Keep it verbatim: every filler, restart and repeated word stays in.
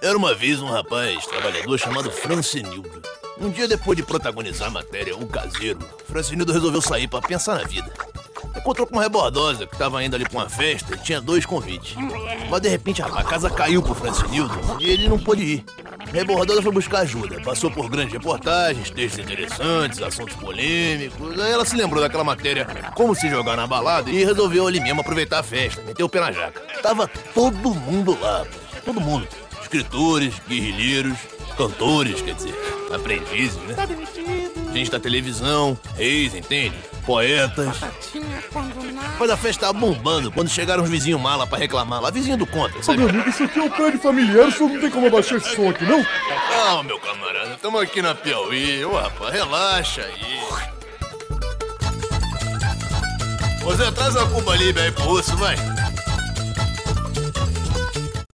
Era uma vez um rapaz trabalhador chamado Francinildo. Um dia depois de protagonizar a matéria O Caseiro, Francinildo resolveu sair pra pensar na vida. Encontrou com uma rebordosa que tava indo ali pra uma festa e tinha dois convites. Mas de repente a casa caiu pro Francinildo e ele não pôde ir. A rebordosa foi buscar ajuda, passou por grandes reportagens, textos interessantes, assuntos polêmicos. Aí ela se lembrou daquela matéria Como se jogar na balada e resolveu ali mesmo aproveitar a festa, meteu o pé na jaca. Tava todo mundo lá, todo mundo. Escritores, guerrilheiros, cantores, quer dizer, aprendizes, né? Tá demitido. Gente da televisão, reis, entende? Poetas. Batatinha abandonada. Mas a festa tava bombando quando chegaram os vizinhos mala pra reclamar lá, vizinho do contra, Ô, sabe? meu amigo, isso aqui é um prédio familiar, o senhor não tem como abaixar esse som aqui, não? Calma, meu camarada, tamo aqui na Piauí. Ô, rapaz, relaxa aí. Ô, Zé, traz a Cuba Libre aí pro osso, vai.